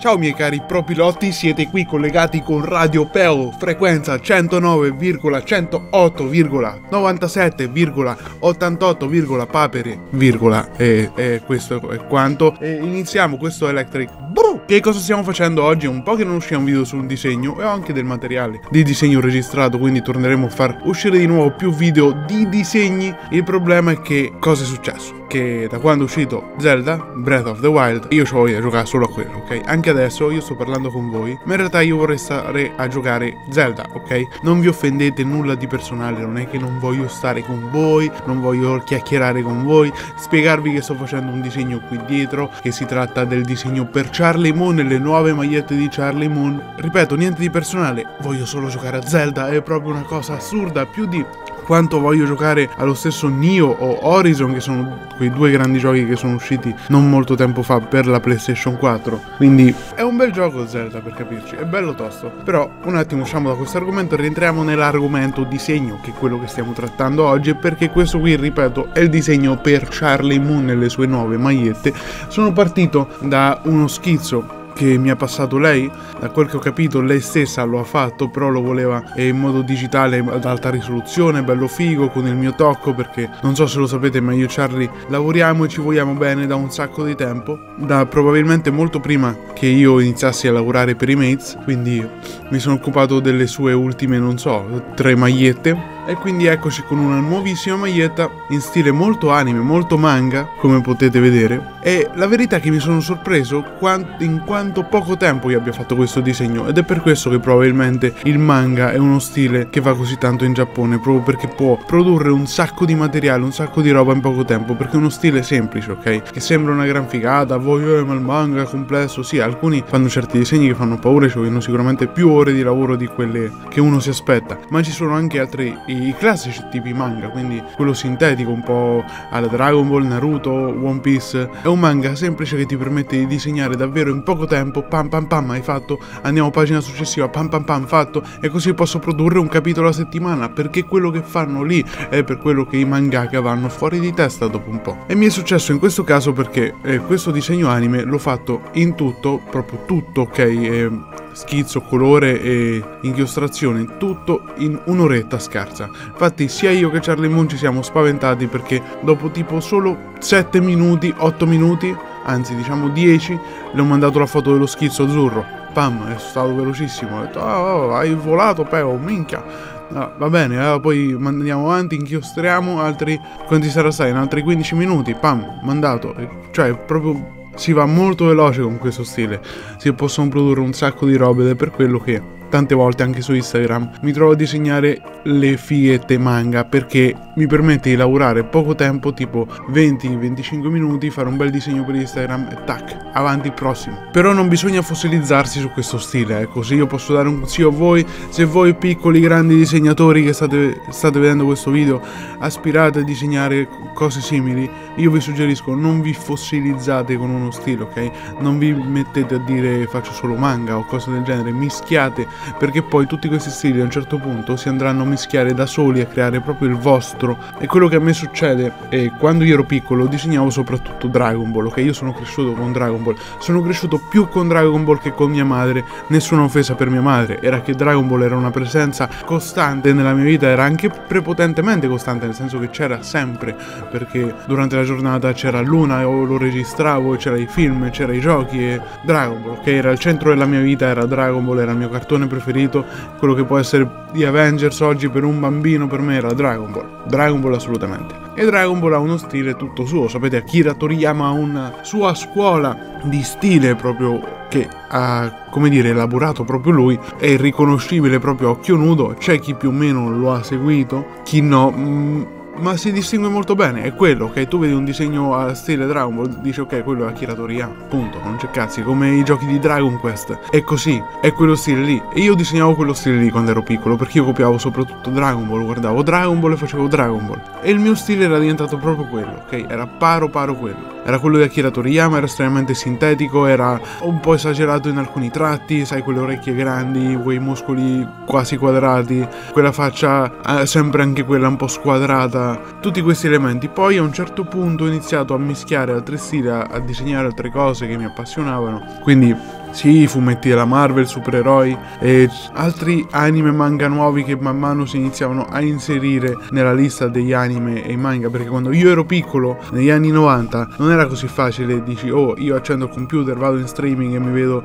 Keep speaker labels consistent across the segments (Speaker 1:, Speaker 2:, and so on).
Speaker 1: Ciao miei cari propilotti, siete qui collegati con Radio Peo, frequenza 109,108,97,88, papere, virgola, e questo è quanto. E iniziamo questo Electric. Che cosa stiamo facendo oggi? Un po' che non uscì un video su un disegno e ho anche del materiale di disegno registrato, quindi torneremo a far uscire di nuovo più video di disegni. Il problema è che cosa è successo? Che da quando è uscito Zelda Breath of the Wild io ci voglio giocare solo a quello, ok? Anche adesso io sto parlando con voi, ma in realtà io vorrei stare a giocare Zelda, ok? Non vi offendete, nulla di personale, non è che non voglio stare con voi, non voglio chiacchierare con voi, spiegarvi che sto facendo un disegno qui dietro, che si tratta del disegno per Charlie Moon e le nuove magliette di Charlie Moon. Ripeto, niente di personale, voglio solo giocare a Zelda, è proprio una cosa assurda, più di quanto voglio giocare allo stesso Nioh o Horizon, che sono quei due grandi giochi che sono usciti non molto tempo fa per la PlayStation 4. Quindi è un bel gioco Zelda, per capirci, è bello tosto. Però un attimo usciamo da questo argomento e rientriamo nell'argomento disegno, che è quello che stiamo trattando oggi, perché questo qui, ripeto, è il disegno per Charlie Moon e le sue nuove magliette. Sono partito da uno schizzo che mi ha passato lei. Da quel che ho capito lei stessa lo ha fatto, però lo voleva in modo digitale ad alta risoluzione, bello figo, con il mio tocco, perché non so se lo sapete ma io e Charlie lavoriamo e ci vogliamo bene da un sacco di tempo, da probabilmente molto prima che io iniziassi a lavorare per i Mates, quindi mi sono occupato delle sue ultime, non so, 3 magliette. E quindi eccoci con una nuovissima maglietta in stile molto anime, molto manga, come potete vedere. E la verità è che mi sono sorpreso in quanto poco tempo io abbia fatto questo disegno, ed è per questo che probabilmente il manga è uno stile che va così tanto in Giappone, proprio perché può produrre un sacco di materiale, un sacco di roba in poco tempo, perché è uno stile semplice, ok? Che sembra una gran figata, ma il manga è complesso. Sì, alcuni fanno certi disegni che fanno paura e ci vogliono sicuramente più ore di lavoro di quelle che uno si aspetta, ma ci sono anche altri, i classici tipi manga, quindi quello sintetico un po' alla Dragon Ball, Naruto, One Piece. È un manga semplice che ti permette di disegnare davvero in poco tempo, pam pam pam, hai fatto, andiamo a pagina successiva, pam pam pam, fatto, e così posso produrre un capitolo a settimana, perché quello che fanno lì è per quello che i mangaka vanno fuori di testa dopo un po'. E mi è successo in questo caso perché questo disegno anime l'ho fatto in tutto, proprio tutto, ok? Schizzo, colore e inchiostrazione, tutto in un'oretta scarsa. Infatti sia io che Charlie Moon ci siamo spaventati, perché dopo tipo solo 7 minuti, 8 minuti, anzi diciamo 10, le ho mandato la foto dello schizzo azzurro. Pam, è stato velocissimo, ho detto hai volato Peo, minchia. Va bene, poi andiamo avanti, inchiostriamo altri, quanti sarà stato? In altri 15 minuti, pam, mandato. Cioè proprio si va molto veloce con questo stile, si possono produrre un sacco di robe, ed è per quello che tante volte anche su Instagram mi trovo a disegnare le fighette manga, perché mi permette di lavorare poco tempo, tipo 20-25 minuti, fare un bel disegno per Instagram e tac, avanti, prossimo. Però non bisogna fossilizzarsi su questo stile, ecco. Se io posso dare un consiglio a voi, se voi piccoli grandi disegnatori che state vedendo questo video aspirate a disegnare cose simili, io vi suggerisco non vi fossilizzate con uno stile, ok? Non vi mettete a dire faccio solo manga o cose del genere, mischiate, perché poi tutti questi stili a un certo punto si andranno a mischiare da soli, a creare proprio il vostro. E quello che a me succede è quando io ero piccolo disegnavo soprattutto Dragon Ball, ok? Io sono cresciuto con Dragon Ball, sono cresciuto più con Dragon Ball che con mia madre. Nessuna offesa per mia madre, era che Dragon Ball era una presenza costante nella mia vita, era anche prepotentemente costante, nel senso che c'era sempre, perché durante la giornata c'era Luna, o lo registravo, c'era i film, c'era i giochi, e Dragon Ball, che era il centro della mia vita, era Dragon Ball, era il mio cartone preferito. Quello che può essere di Avengers oggi per un bambino, per me era Dragon Ball assolutamente. E Dragon Ball ha uno stile tutto suo, sapete, Akira Toriyama ha una sua scuola di stile proprio che ha, come dire, elaborato proprio lui, è riconoscibile proprio a occhio nudo. C'è chi più o meno lo ha seguito, chi no, ma si distingue molto bene, è quello, ok? Tu vedi un disegno a stile Dragon Ball, dici ok, quello è Akira Toriyama, punto, non c'è cazzi, come i giochi di Dragon Quest, è così, è quello stile lì. E io disegnavo quello stile lì quando ero piccolo, perché io copiavo soprattutto Dragon Ball, guardavo Dragon Ball e facevo Dragon Ball, e il mio stile era diventato proprio quello, ok? Era paro quello. Era quello di Akira Toriyama, era estremamente sintetico, era un po' esagerato in alcuni tratti, sai, quelle orecchie grandi, quei muscoli quasi quadrati, quella faccia sempre anche quella un po' squadrata, tutti questi elementi. Poi a un certo punto ho iniziato a mischiare altri stili, a disegnare altre cose che mi appassionavano, quindi Sì, fumetti della Marvel, supereroi e altri anime e manga nuovi che man mano si iniziavano a inserire nella lista degli anime e i manga, perché quando io ero piccolo, negli anni 90, non era così facile, dici oh io accendo il computer, vado in streaming e mi vedo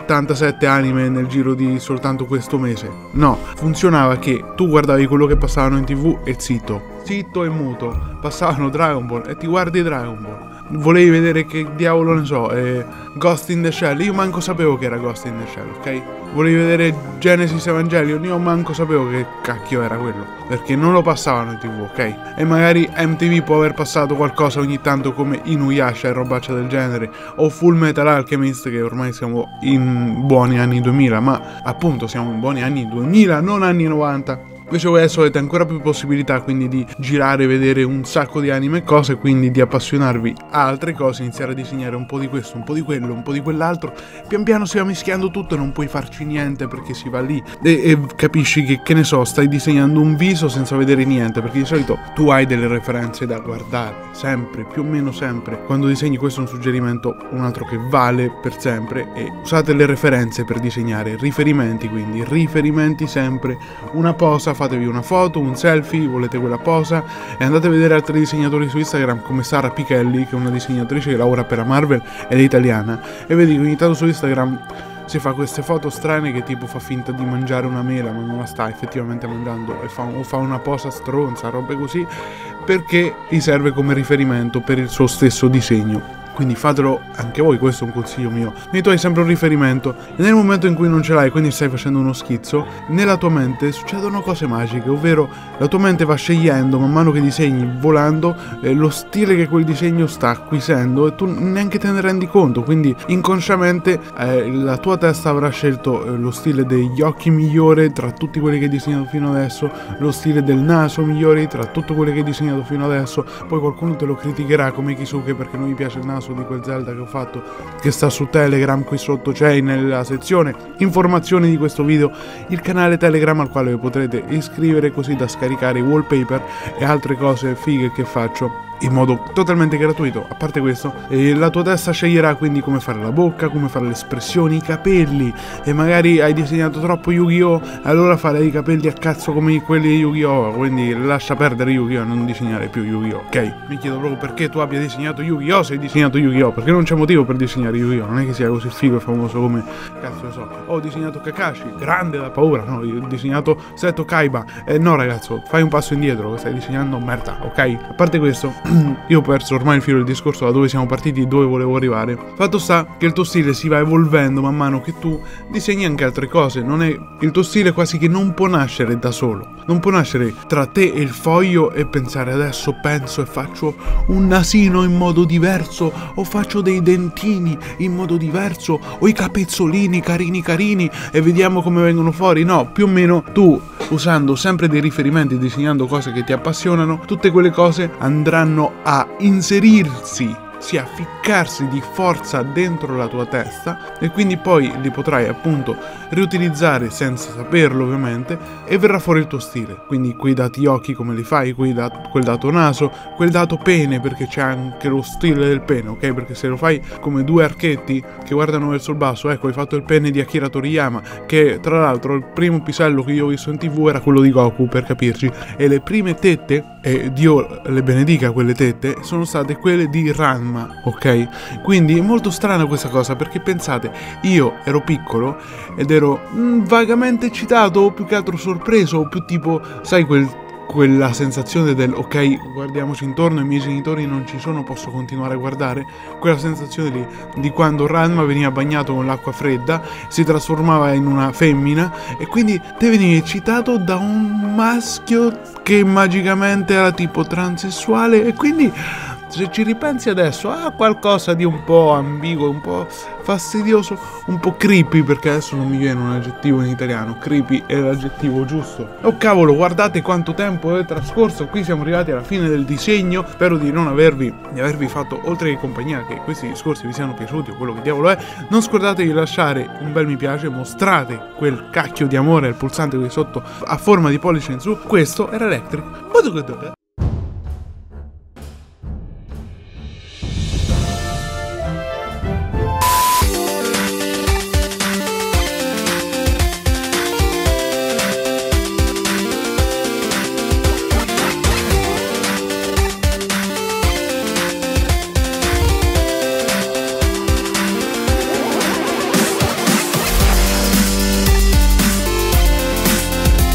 Speaker 1: 77 anime nel giro di soltanto questo mese. No, funzionava che tu guardavi quello che passavano in TV e zitto e muto, passavano Dragon Ball e ti guardi Dragon Ball. Volevi vedere che diavolo ne so, Ghost in the Shell, io manco sapevo che era Ghost in the Shell, ok? Volevi vedere Genesis Evangelion, io manco sapevo che cacchio era quello, perché non lo passavano in TV, ok? E magari MTV può aver passato qualcosa ogni tanto come Inuyasha e robaccia del genere, o Full Metal Alchemist, che ormai siamo in buoni anni 2000, ma appunto siamo in buoni anni 2000, non anni 90. Invece adesso avete ancora più possibilità quindi di girare, vedere un sacco di anime e cose, quindi di appassionarvi a altre cose, iniziare a disegnare un po' di questo, un po' di quello, un po' di quell'altro. Pian piano si va mischiando tutto e non puoi farci niente perché si va lì e capisci che ne so, stai disegnando un viso senza vedere niente, perché di solito tu hai delle referenze da guardare, sempre, più o meno sempre. Quando disegni, questo è un suggerimento, un altro che vale per sempre, e usate le referenze per disegnare, riferimenti, quindi riferimenti sempre, una posa, fatevi una foto, un selfie, volete quella posa, e andate a vedere altri disegnatori su Instagram come Sara Pichelli, che è una disegnatrice che lavora per la Marvel ed è italiana, e vedi che ogni tanto su Instagram si fa queste foto strane che tipo fa finta di mangiare una mela ma non la sta effettivamente mangiando, e fa una posa stronza, robe così, perché gli serve come riferimento per il suo stesso disegno. Quindi fatelo anche voi, questo è un consiglio mio. Quindi tu hai sempre un riferimento e nel momento in cui non ce l'hai, quindi stai facendo uno schizzo, nella tua mente succedono cose magiche, ovvero la tua mente va scegliendo man mano che disegni, volando, lo stile che quel disegno sta acquisendo e tu neanche te ne rendi conto. Quindi inconsciamente la tua testa avrà scelto lo stile degli occhi migliore tra tutti quelli che hai disegnato fino adesso, lo stile del naso migliore tra tutti quelli che hai disegnato fino adesso. Poi qualcuno te lo criticherà come Kisuke perché non gli piace il naso di quel Zelda che ho fatto, che sta su Telegram, qui sotto c'è nella sezione informazioni di questo video il canale Telegram al quale potrete iscrivere, così da scaricare i wallpaper e altre cose fighe che faccio in modo totalmente gratuito. A parte questo, la tua testa sceglierà quindi come fare la bocca, come fare le espressioni, i capelli, e magari hai disegnato troppo Yu-Gi-Oh! Allora fare i capelli a cazzo come quelli di Yu-Gi-Oh! Quindi lascia perdere Yu-Gi-Oh! Non disegnare più Yu-Gi-Oh! Ok? Mi chiedo proprio perché tu abbia disegnato Yu-Gi-Oh! Se hai disegnato Yu-Gi-Oh! Perché non c'è motivo per disegnare Yu-Gi-Oh! Non è che sia così figo e famoso come cazzo ne so. Ho disegnato Kakashi, grande da paura. No, io ho disegnato Seto Kaiba. No ragazzo, fai un passo indietro, stai disegnando merda, ok? A parte questo, io ho perso ormai il filo del discorso da dove siamo partiti e dove volevo arrivare. Fatto sta che il tuo stile si va evolvendo man mano che tu disegni anche altre cose. Non è, il tuo stile quasi che non può nascere da solo, non può nascere tra te e il foglio e pensare adesso penso e faccio un nasino in modo diverso, o faccio dei dentini in modo diverso, o i capezzolini carini e vediamo come vengono fuori. No, più o meno tu, usando sempre dei riferimenti, disegnando cose che ti appassionano, tutte quelle cose andranno a inserirsi, a ficcarsi di forza dentro la tua testa, e quindi poi li potrai appunto riutilizzare senza saperlo ovviamente, e verrà fuori il tuo stile. Quindi quei dati occhi come li fai, quel dato naso, quel dato pene, perché c'è anche lo stile del pene, ok? Perché se lo fai come due archetti che guardano verso il basso, ecco, hai fatto il pene di Akira Toriyama, che tra l'altro il primo pisello che io ho visto in TV era quello di Goku, per capirci, e le prime tette, e Dio le benedica quelle tette, sono state quelle di Ranma, ok? Quindi è molto strana questa cosa, perché pensate, io ero piccolo ed ero vagamente eccitato, o più che altro sorpreso, o più tipo, sai, quella sensazione del ok, guardiamoci intorno, i miei genitori non ci sono, posso continuare a guardare, quella sensazione lì di quando Ranma veniva bagnato con l'acqua fredda, si trasformava in una femmina e quindi te venivi eccitato da un maschio che magicamente era tipo transessuale, e quindi se ci ripensi adesso ha qualcosa di un po' ambiguo, un po' fastidioso, un po' creepy, perché adesso non mi viene un aggettivo in italiano, creepy è l'aggettivo giusto. Oh cavolo, guardate quanto tempo è trascorso, qui siamo arrivati alla fine del disegno, spero di avervi fatto, oltre che compagnia, che questi discorsi vi siano piaciuti o quello che diavolo è. Non scordatevi di lasciare un bel mi piace, mostrate quel cacchio di amore al pulsante qui sotto a forma di pollice in su. Questo era Electric.